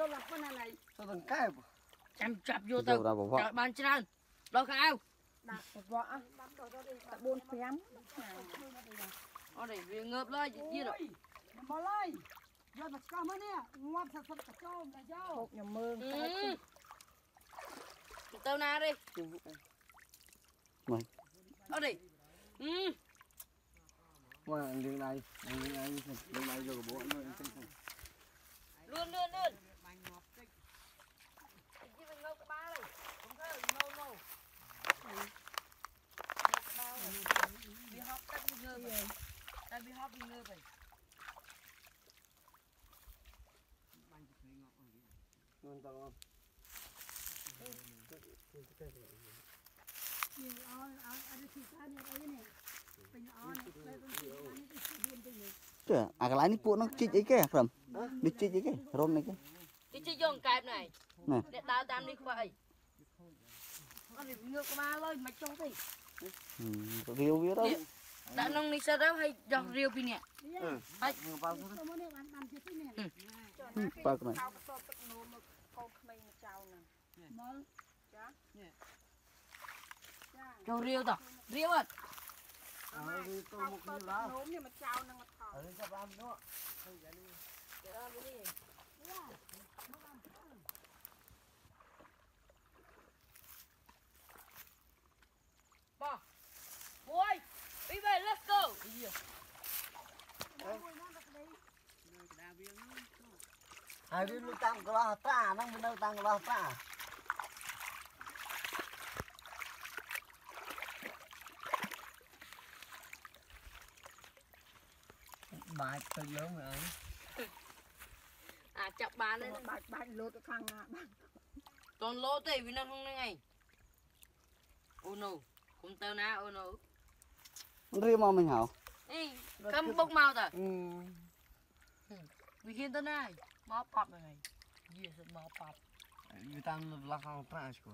vô là con này cho thằng cái chập vô tao chợ ban chân đâu khao đặt vỏ đặt buôn phém ở đây về ngợp lên gì rồi mà lên giờ mà có mấy nè ngoan thật thật cho là do hộp nhà mương tao na đi ở đây qua đường này rồi bố luôn luôn chứ mình ngâu cái ba đây không thấy ngâu đi hop tắt đi ngơ vậy ta đi hop đi ngơ vậy luôn tao không trời à cái lái này nó chích ấy cái phẩm đi chích ấy cái rôm này cái chích vô cái này để đào tam đi vậy con này ngơ cái ba lên mà trông thì riêu biết đâu đã nông đi sao đâu hay dọc riêu pin nè bao cái này cho riêu tao riêu à bỏ ôi đi về let's go ai đi nuôi tăng cái lo ta nó mới đâu tăng cái lo ta bài từ lớn rồi à chọc bán đấy bạch lột cái khăn còn lỗ thì vì nó không này oh no không tao na oh no riêu mà mình hảo ê cắm bốc màu ta vì hiện tới này máu pop này gì sự máu pop vì tăng là không ta chứ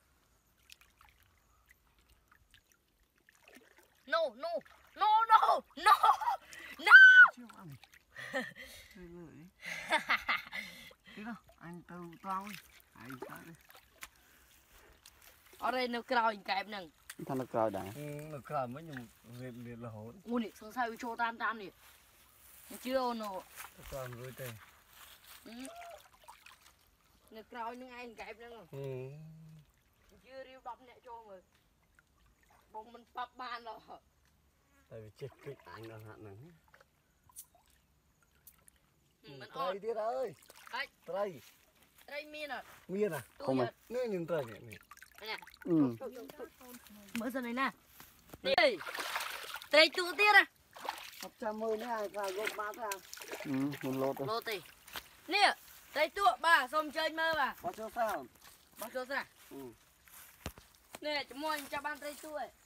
no no no no no no chưa ăn thế đâu anh tao tao ai sao đây ở đây nó cào kẹp nè thằng nó coi đã nó cào mấy nhung liệt là hổ ui nè sang sai cho tan nè nó chưa nó cào rồi tê nó cào những anh kẹp nè chưa riêu đập nè cho người bông mình pop ban rồi tại vì chết cái anh đang hạn này mình trai tiết ơi trai đây miên à miên à không phải nghe nhìn trai này nè ừ mở ra này nè đây đây tụ tiết à 110 này là gộp ba ra mình lột rồi lô tì nè đây tụ bà xong chơi mơ bà bao nhiêu sao bao nhiêu ra nè chúng mình cho ban tay tụ ấy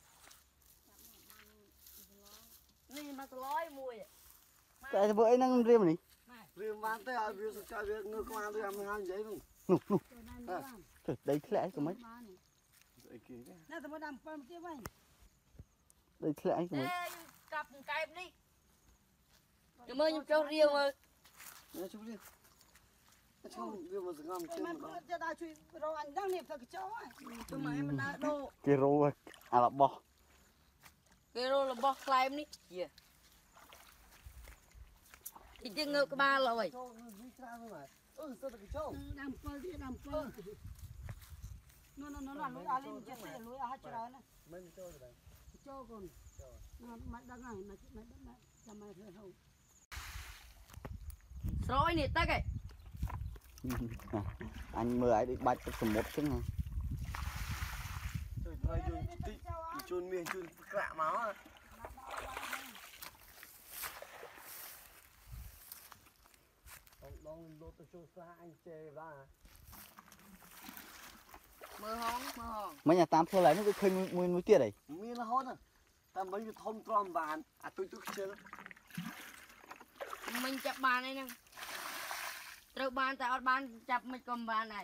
nè mà lói mùi tại bữa ấy năng riêu này riêng bán tay à riêng cho riêng ngược qua tôi làm hàng giấy luôn trời đấy lẽ của mấy nè tao mới làm phân kia vậy đấy lẽ của mấy ê cặp cái đi chúng ơi cho riêu ơi nè chú đi chú riêng một ngon em có cho tao chui rồi anh đang niệm thật cái chỗ ấy tôi mà em đã đô cái rô à là bò cái rô là bò climb đi yeah thì tiếng ngược ba rồi làm phân đi làm phân nó là lối lên chết thì lối hai chỗ này mình cho rồi cho còn nó đang này mà làm mày thôi không rồi nè ta cái anh mưa ấy đi bạch cái một chứ này thôi chôn miền chôn cạ máu à đông lô tôi cho xa anh chê ra mưa hòn mấy nhà tam phơi lại nó cứ khơi mùi tiệt đấy mi nó hốt à ta mấy cái thông trom bàn à tôi chơi mình chập bàn này nè từ bàn tại bàn chập mình cầm bàn này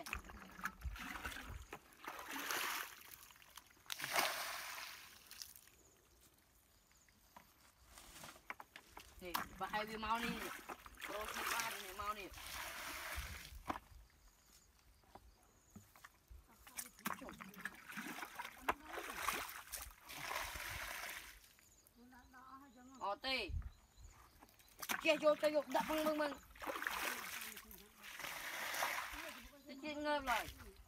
nè và hai viên máu đi rồi ba này máu đi tê che vô cho vô đập mừng chuyện ngơ rồi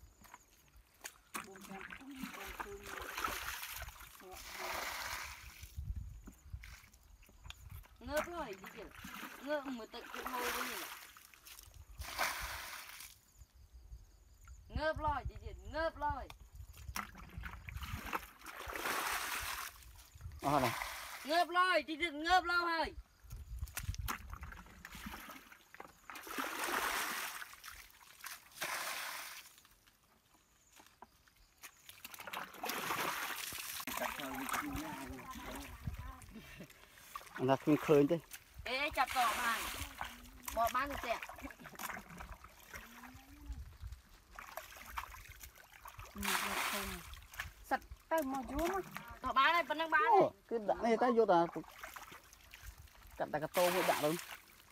ngớp rồi đi kìa ngớp mới tự cái hôi cái gì ngớp rồi đi kìa ngớp rồi này ngớp rồi đi kìa ngớp rồi hơi là không khơi thế ê chặt cỏ mày bỏ bán được tẹt sạch tay mà chúa mà bỏ bán này vẫn đang bán này cái đạn này ta vô ta cắt ta cắt tô với đạn luôn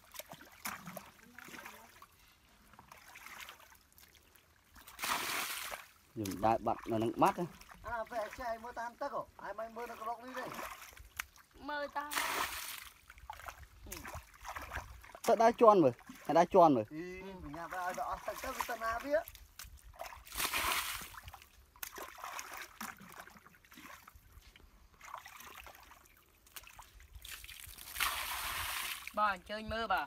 dùng đại bạc là nắng mát đấy à về chạy mua tam tắc không ai mày mua được lọc đi đây mời tao tao đã tròn rồi hay đã tròn rồi thì nhà ta đó sạch tắc tao na biết bà chơi mơ bà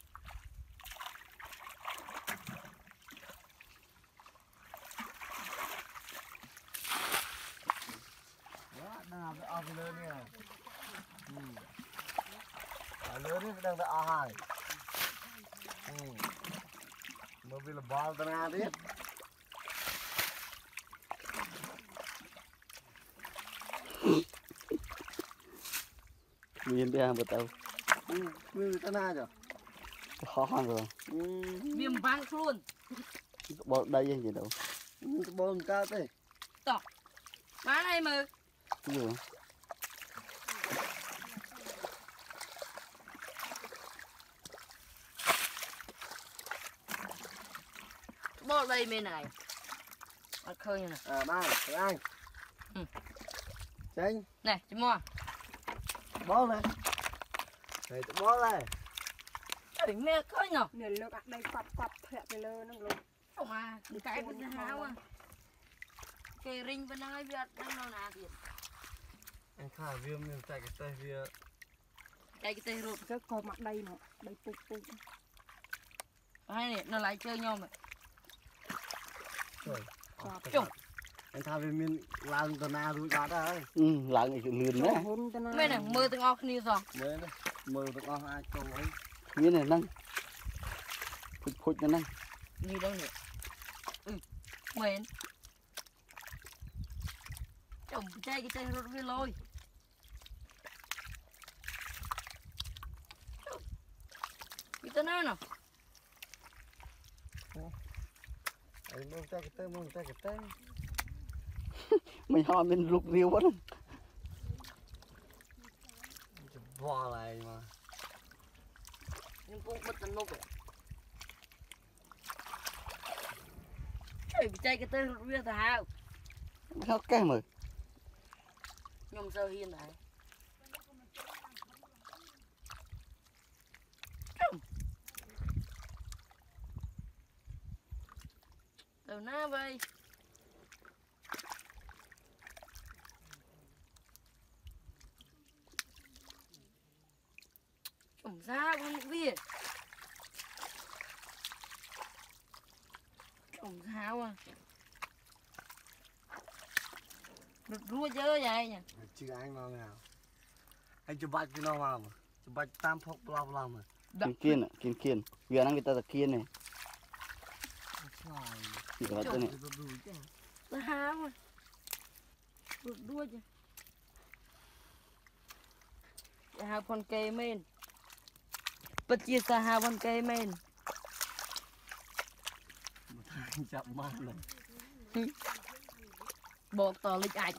nào cái ao lớn nè lớn đi đang ao hai mà vì là bao tao na biết miền bia bờ tàu người tao na rồi khó khăn rồi viêm vang luôn bỏ đây gì đâu bom cao thế bán này mà cái gì bỏ đây bên này ăn khơi như này à ba anh tranh này chị mua bó này này bó này trời mẹ khơi nhở nè lược ở đây quặp thẹtไปเลยnó lược không à cái bên háo à cái ring bên này việt đang nào nà thiệt anh khá viêm nhưng tại cái tay viêm cái tay rụt cái co mặt đây nè đây pục hai này nó lại chơi nhau mà trời chung anh thà viêm miên lang tao na rủi bát đấy lại người chịu lườn đấy hôn tên mấy này mơ từng óc như sao đấy đấy mơ tao có hai câu ấy như này nâng phụt nó nâng như đâu nữa mến chồng cái tay rụt với lôi cái tên nào anh mong tay cái tay mình ho mình lục riêu quá bò này mà nhưng cũng bất tận nộp trời cái tay rụt với thảo nó cái mà nhom sơ hiên này từ na vậy chủng ra con việt chủng sao à được rua chớ vậy nhỉ chứ anh nào nào anh chụp bạch cái nào mà chụp bạch tam phốc bla mà kiên vừa năng người ta là kiên này chỉ có cái này nó háo mà được rua chứ hao con cây men bất chia xa hao con cây men anh chậm man này bột tỏ lịch ảnh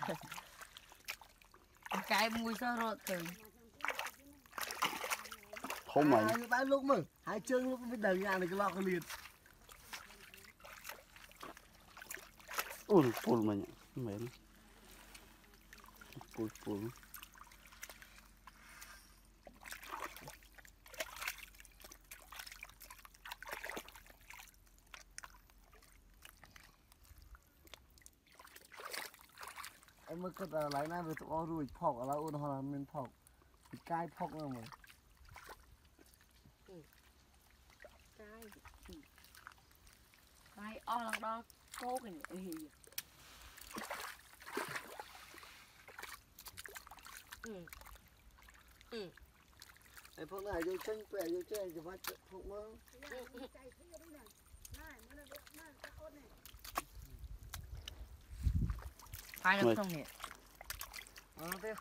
cái mùi sao rồi từ không mày hai bãi lúc mà hai chân lúc bên đầu nhà này cái lọ cái liệt pul mày mày pul em mới cất lại này về tụi ruồi phọc ở là ôn hoặc là mình phọc cay phọc nữa mà cái o lần đó cố cái này em phọc này vô chân quẹ vô chân thì bắt phọc mơ hai nước trong này tiếp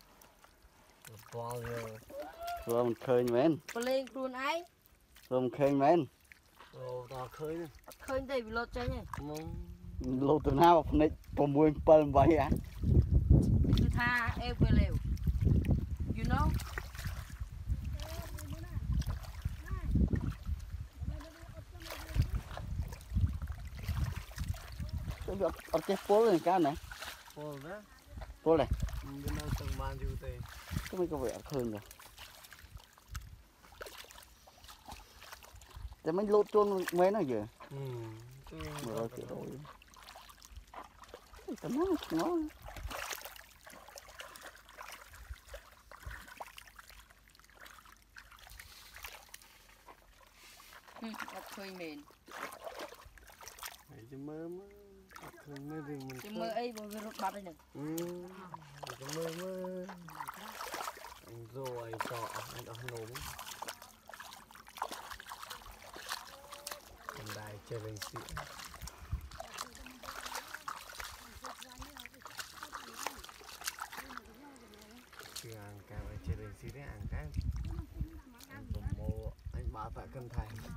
bao nhiêu rồi mình khơi men lên luôn ấy rồi mình khơi men rồi tao khơi nữa khơi đây bị lột chơi nhỉ lô từ nào này còn mười phần vậy à cứ tha em về lều you know cái việc ở cái phố này cá này phô đó phố này bên đâu từng bàn chịu tê có mấy cái vẻ khơi rồi để mình lột chôn mấy nó giờ rồi kiểu rồi cái nó khơi mền cho mơ mơ khơi mơ thì mình chứ mơ ấy vừa rút bát đây nè cho mơ mơ anh rồi cọ anh ở nốm anh đài chơi lên xịn chưa ăn cá chơi lên xịn đấy ăn cá anh tụm mô anh bảo phải cân thành